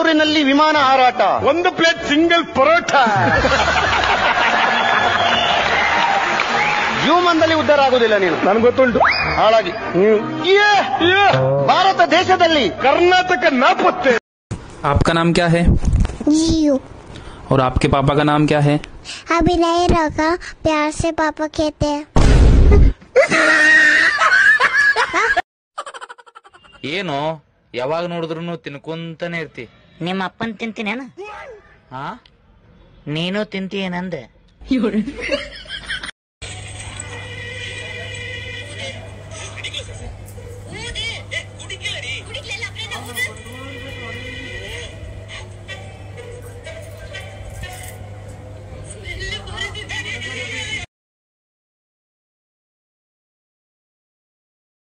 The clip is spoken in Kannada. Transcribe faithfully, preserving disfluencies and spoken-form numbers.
ಬೆಂಗಳೂರಿನಲ್ಲಿ ವಿಮಾನ ಹಾರಾಟ, ಒಂದು ಪ್ಲೇಟ್ ಸಿಂಗಲ್ ಪರೋಟ. ಜೀವಮಾನದಲ್ಲಿ ಉದ್ಧಾರ ಆಗುದಿಲ್ಲ ನೀನು, ನನ್ಗೆ ಗೊತ್ತುಂಟು. ಹಾಳಾಗಿ ಭಾರತ ದೇಶದಲ್ಲಿ कर्नाटक नापत्ते. आपका नाम क्या है? जियो। और आपके पापा का नाम क्या है? अभी नहीं रखा, प्यार से पापा कहते हैं. ಏನು ಯಾವಾಗ ನೋಡಿದ್ರು ತಿನ್ಕೊಂತಾನೆ ಇರ್ತಿ? ನಿಮ್ಮ ಅಪ್ಪನ್ ತಿಂತೀನೇನ? ಹಾ, ನೀನು ತಿಂತೀಯೇನಂದೆ?